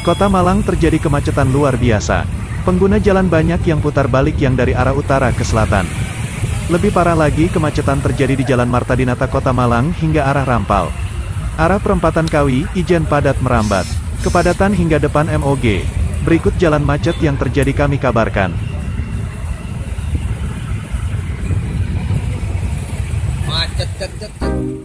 Kota Malang terjadi kemacetan luar biasa. Pengguna jalan banyak yang putar balik yang dari arah utara ke selatan. Lebih parah lagi kemacetan terjadi di Jalan Marta Dinata Kota Malang hingga arah Rampal. Arah perempatan Kawi, Ijen padat merambat. Kepadatan hingga depan MOG. Berikut jalan macet yang terjadi kami kabarkan. Macet, cet, cet, cet.